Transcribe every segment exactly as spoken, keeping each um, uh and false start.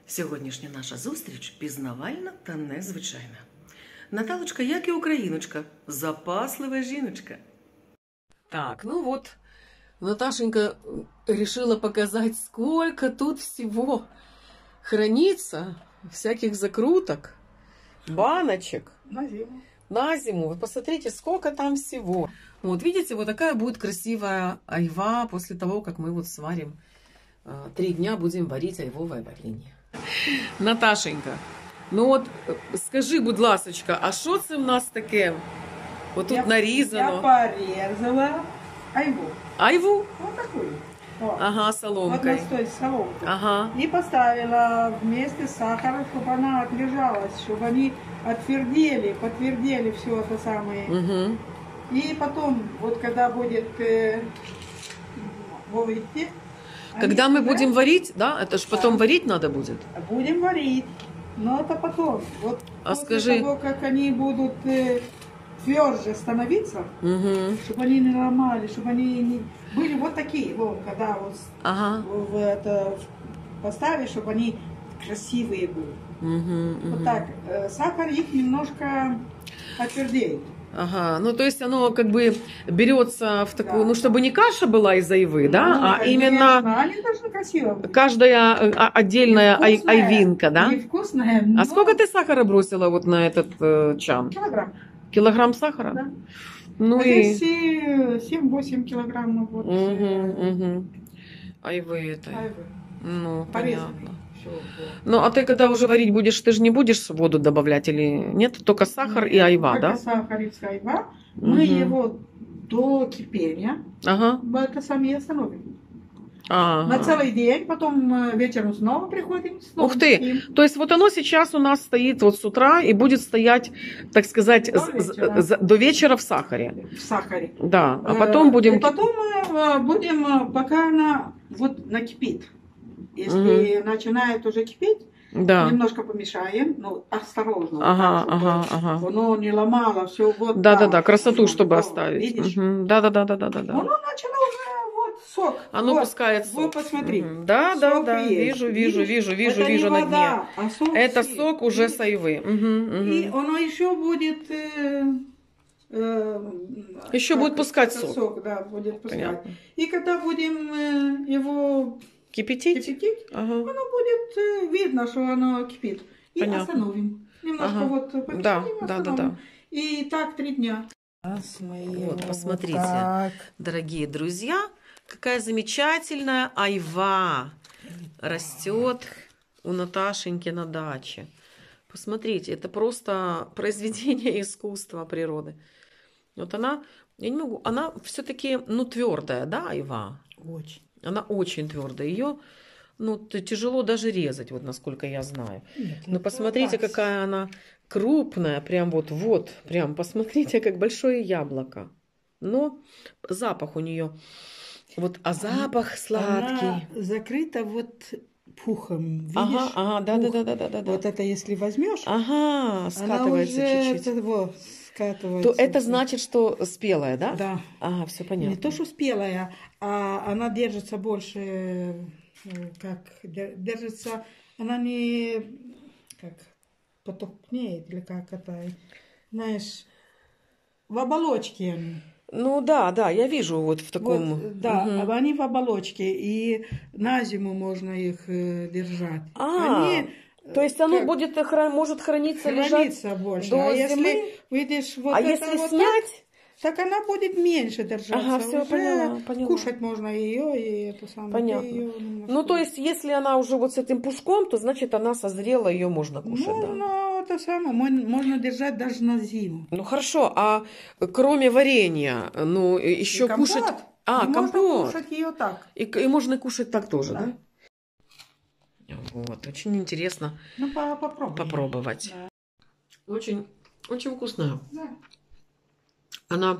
Сьогоднішня наша зустріч пізнавальна та незвичайна. Наталочка, як і україночка, запаслива жіночка. Так, ну вот, Наташенька решила показать, сколько тут всего хранится, всяких закруток, баночек. На зиму. На зиму. Вы посмотрите, сколько там всего. Вот, видите, вот такая будет красивая айва после того, как мы вот сварим. Три дня будем варить айвовое варенье. Наташенька, ну от скажи, будь ласочка, а що це в нас таке? От тут я, нарізано. Я порезала айву. Айву? Вот такую. О. Ага, соломкой. Вот настой с соломкой. Ага. И поставила вместе с сахаром, чтобы она отлежалась, чтобы они отвердели, подтвердели все это самое. Угу. И потом, вот когда будет э, выйти, когда мы уже... будем варить, да? Это же потом да. варить надо будет? Будем варить. Но это потом. Вот а после скажи... того, как они будут э, тверже становиться, угу. чтобы они не ломали, чтобы они не... были вот такие, вот, когда вот ага. в, в это поставишь, чтобы они красивые были. Угу, вот угу. так. Э, сахар их немножко отвердеет. Ага, ну то есть оно как бы берется в такую, да. ну чтобы не каша была из айвы, да, ну, а конечно, именно они должны красиво быть. Каждая отдельная ай, айвинка, да? Невкусная, но... А сколько ты сахара бросила вот на этот э, чан? Килограмм. Килограмм сахара? Да. Ну а и... семь-восемь килограммов. Вот. Угу, угу. Айвы это. Айвы. Ну, порезанный. понятно. Все, вот. Ну, а ты когда уже варить будешь, ты же не будешь воду добавлять или нет? Только сахар Нет, и айва, только да? сахар и айва. Угу. Мы его до кипения ага. это сами остановим. Ага. На целый день, потом вечером снова приходим. Снова Ух ты! кипим. То есть вот оно сейчас у нас стоит вот с утра и будет стоять, так сказать, до вечера, вечера, до вечера в сахаре. В сахаре. Да, а потом будем... И потом мы будем, пока она вот накипит. Если угу. начинает уже кипеть, да. немножко помешаем, ну, осторожно. Ага, так, ага, ага. Оно не ломало, все вот да, так. да, да, красоту, вот, чтобы вот, оставить. Видишь? Угу. Да, да, да, да, да, да. Оно начало уже вот сок. Оно вот, пускает сок. Вот посмотри. Угу. Да, сок да, да. есть. Вижу, вижу, Видишь? вижу, вижу, Это вижу не на дне. вода, а сок Это съест. сок уже с айвы. Угу, угу. И оно еще будет... Э, э, еще как, будет пускать сок. сок. Да, будет пускать. Понятно. И когда будем э, его... Кипятить? Кипятить, ага. оно будет э, видно, что оно кипит. И понятно. Остановим. Немножко ага. вот помешаем, да, остановим. да, да, да. И так три дня. Вот, посмотрите, вот дорогие друзья, какая замечательная айва растет у Наташеньки на даче. Посмотрите, это просто произведение искусства природы. Вот она, я не могу, она все-таки, ну, твердая, да, айва? Очень. Она очень твердая. Ее, ну, тяжело даже резать, вот насколько я знаю. Нет, но посмотрите, какая она крупная, прям вот, вот, прям, посмотрите, как большое яблоко. Но запах у нее, вот, а запах она, сладкий. Она закрыта вот пухом, видишь? Ага, ага, да, Пух. да, да, да, да, да. Вот это если возьмешь, ага, скатывается чуть-чуть. Это, вот, скатывается. То это значит, что спелая, да? Да. Ага, все понятно. Не то, что спелая, а она держится больше, как держится, она не как потухнеет или как это, знаешь, в оболочке. Ну да, да, я вижу вот в таком... Вот, да, угу. Они в оболочке, и на зиму можно их э, держать. А, они, то есть оно будет, может храниться, храниться лежать больше. до а зимы? Если, видишь, вот а это если вот снять? Так, так она будет меньше держаться. Ага, все, уже поняла, поняла. Кушать можно ее, и это самое. Понятно. Ее ну, то есть, если она уже вот с этим пушком, то значит она созрела, ее можно кушать, можно, да? Ну, это самое, можно держать даже на зиму. Ну, хорошо, а кроме варенья, ну, еще и компот. кушать... А, и компот. Можно кушать ее так. И, и можно кушать так тоже, да? да? Вот, очень интересно ну, попробуй. попробовать. Да. Очень, очень вкусная. Да. Она,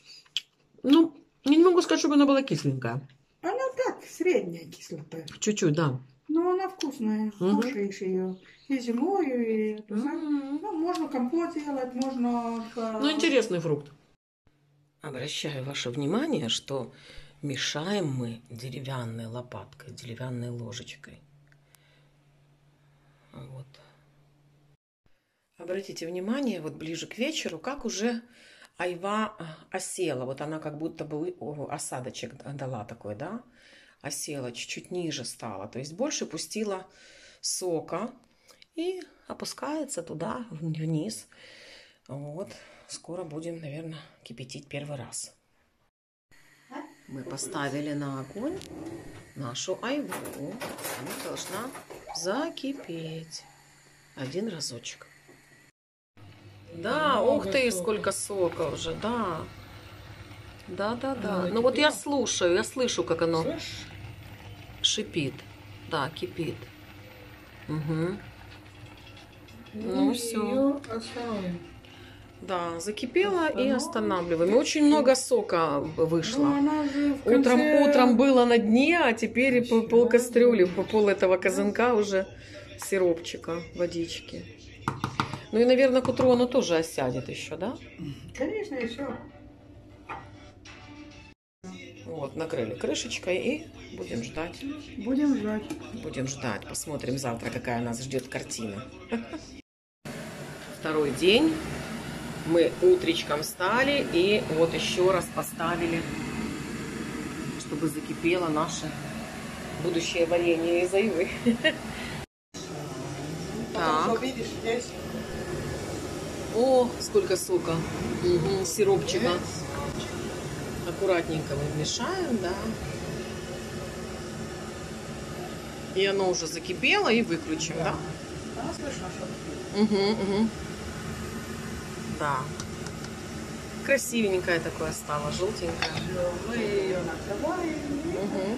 ну, не могу сказать, чтобы она была кисленькая. Она так, средняя кислота. Чуть-чуть, да. Но она вкусная, угу. Кушаешь ее и зимою, и угу. ну, можно компот делать, можно... Ну, интересный фрукт. Обращаю ваше внимание, что мешаем мы деревянной лопаткой, деревянной ложечкой. Обратите внимание, вот ближе к вечеру, как уже айва осела. Вот она как будто бы осадочек дала такой, да? Осела, чуть-чуть ниже стала. То есть больше пустила сока и опускается туда, вниз. Вот. Скоро будем, наверное, кипятить первый раз. Мы поставили на огонь нашу айву. Она должна закипеть. Один разочек. Да, ух ты, сколько сока уже, да. Да, да, да. Ну вот я слушаю, я слышу, как оно шипит. Да, кипит. Угу. Ну все. Да, закипела и останавливаем. И очень много сока вышло. Утром, утром было на дне, а теперь по пол кастрюли, по пол этого казанка уже сиропчика, водички. Ну и, наверное, к утру оно тоже осядет еще, да? Конечно, еще. Вот, накрыли крышечкой и будем ждать. Будем ждать. Будем ждать. Посмотрим завтра, какая нас ждет картина. Второй день. Мы утречком встали и вот еще раз поставили, чтобы закипело наше будущее варенье из айвы. Так. О, сколько сока. Угу, сиропчика. Аккуратненько вымешаем, да. И оно уже закипело, и выключим, да? Да, слышно, что Угу, угу. Да. Красивенькое такое стало, желтенькое. мы ее накрываем. Угу.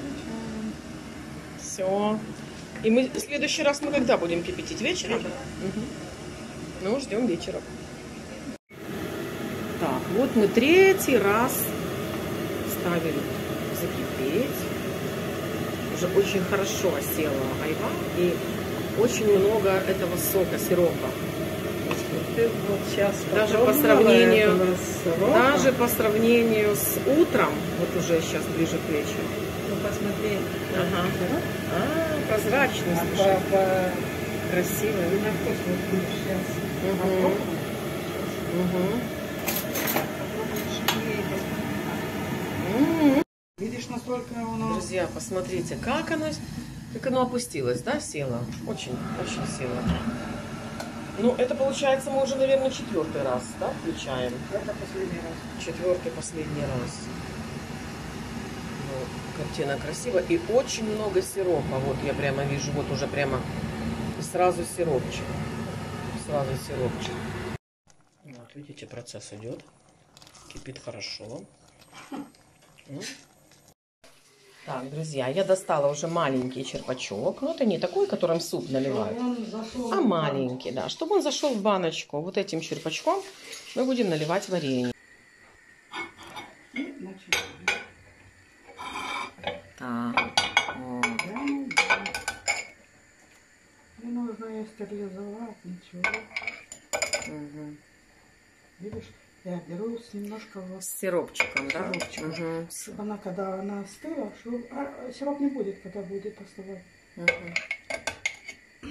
Все. И мы в следующий раз мы когда будем кипятить? Вечером? Угу. Ну, ждем вечера. Так, вот мы третий раз ставили закипеть. Уже очень хорошо осела айва и очень много этого сока, сиропа. Ты вот сейчас Даже по сравнению, даже по сравнению с утром, вот уже сейчас ближе к вечеру. Ну, посмотри. Ага. А, прозрачный, А слушай. по, по... Красивый. На вкус вот будешь сейчас. Угу. Угу. М-м-м. Видишь, насколько оно... Друзья, посмотрите, как оно, как оно опустилось, да, село? Очень, очень село. Ну, это получается, мы уже, наверное, четвертый раз, да, включаем? Это последний раз. Четвертый, последний раз. Ну, картина красивая. И очень много сиропа. Вот я прямо вижу, вот уже прямо и сразу сиропчик. Сразу сиропчик. Вот, видите, процесс идет. Кипит хорошо. Так, друзья, я достала уже маленький черпачок. Но это не такой, которым суп наливают, а маленький, да. Чтобы он зашел в баночку, вот этим черпачком мы будем наливать варенье. Так, вот. Не нужно ее стерилизовать, ничего. Угу. Видишь, я беру с немножко вот... С сиропчиком, да? Сиропчиком. Угу. Чтобы она, когда она остыла, чтобы... а, сироп не будет, когда будет остывать. Угу.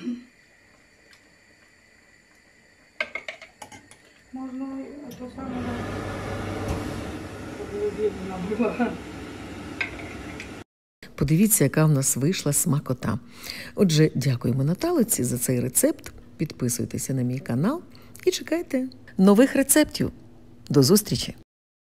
Можно это самое, чтобы удобно было. Подивіться, яка в нас вийшла смакота. Отже, дякуємо Наталиці за цей рецепт. Підписуйтеся на мій канал і чекайте нових рецептів. До зустрічі!